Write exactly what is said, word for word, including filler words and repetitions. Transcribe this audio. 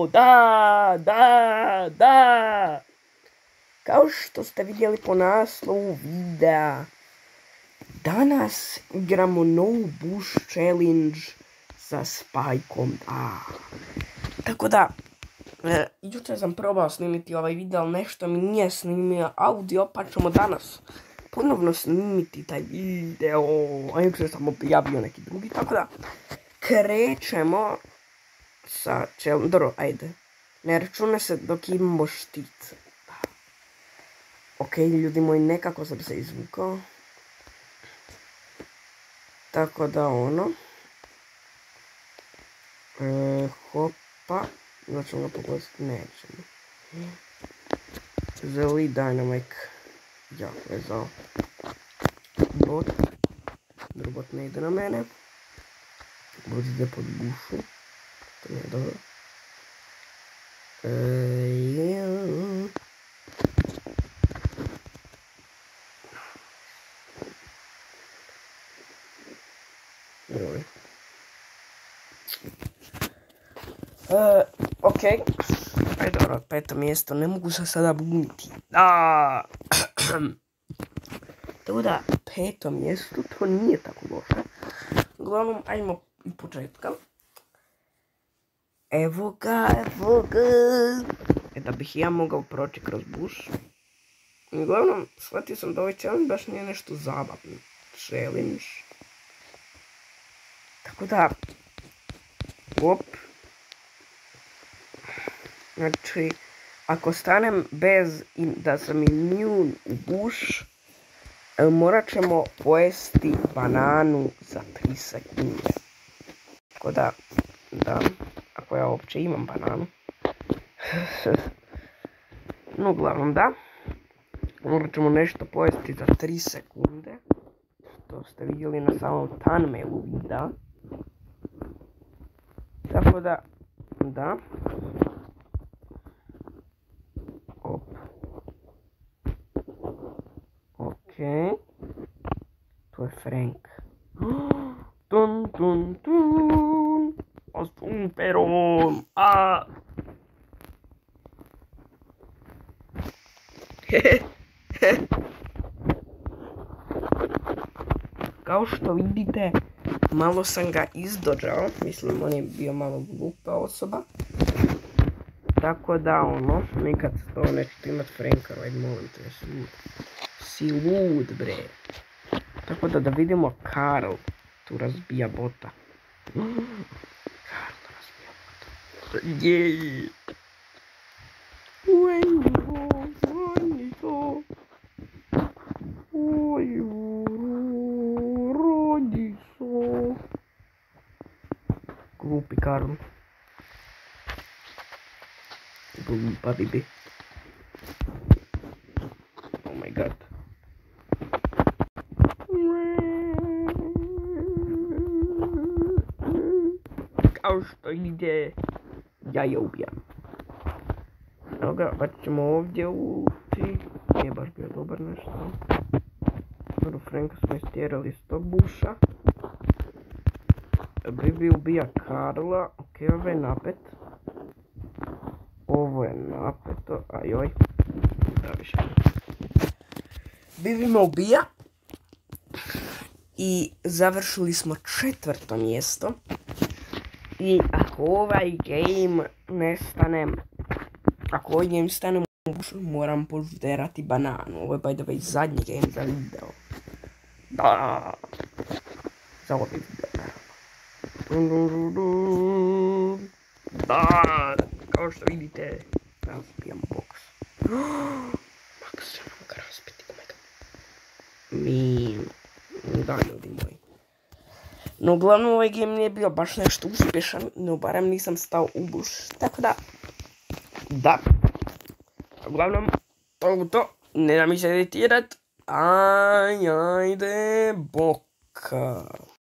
da, da, da. Kao što ste vidjeli po naslovu videa, danas igramo novu Bush Challenge sa Spikeom, da. Tako da, e, jučer sam probao snimiti ovaj video, ali nešto mi nije snimio audio, pa ćemo danas ponovno snimiti taj video, a jučer sam objavio neki drugi, tako da krećemo sa challenge. Dobro, ajde, ne računa se dok imamo štit. Ok, ljudi moji, nekako sam se izvukao. Tako da ono. E, hopa. Znači ga pogledati nećemo. Zeli Dynamite. Jako je zao. Bot. Drugot ne ide na mene. Bot ide pod bušu. To nije dobro. E, yeah. Joj. Uh, ok. Ajde, dobro, peto mjesto, ne mogu se sada buniti. Da. Tako da, peto mjesto, to nije tako loše. Uglavnom, ajmo i početka. Evo ga, evo ga. E, da bih ja mogao proći kroz buš. Uglavnom, shvatio sam da ovaj challenge baš nije nešto zabavno. Challenge. Tako da, op. Znači, ako stanem bez da sam imun u buš, morat ćemo pojesti bananu za tri sekunde. Tako da, da, ako ja uopće imam bananu. No, uglavnom da. Morat ćemo nešto pojesti za tri sekunde. To ste vidjeli na samom thumbnailu videa. Tako da, da. Op. Okej. To je Frank. Tun, tun, tun. Ostum peron. A. Kao što vidite, malo sam ga izdođao, mislim on je bio malo glupa osoba. Tako da ono, nikad to nećete imat Franka, ajde molim te, si lud. Si lud, bre. Tako da da vidimo Karl tu razbija bota. Karl razbija bota. Jej. Glupi Karl. Glupa bibi. Oh my god. Kao što ide, ja je ubijam. Evo ga, pa ćemo ovdje ući. Nije baš bio dobar nešto. Dobro, Franka smo istjerali s tog buša. Bibi ubija Karla. Ok, ovo je napet. Ovo je napeto. Ajoj. Da više. Bibi me ubija. I završili smo četvrto mjesto. I ako ovaj game ne stane, ako ovaj game stane u bušu, moram požderati bananu. Ovo je by the way zadnji game za video. Da. Za ovaj video. Da, kao što vidite, razbijam boks. Max će nam ga razbiti, oh my god. Mi, da ljudi moji. No uglavnom ovaj game nije bio baš nešto uspješan, no barem nisam stao u buš, tako da, da. Uglavnom, to to, ne da mi se editirat, aj, ajde, boka.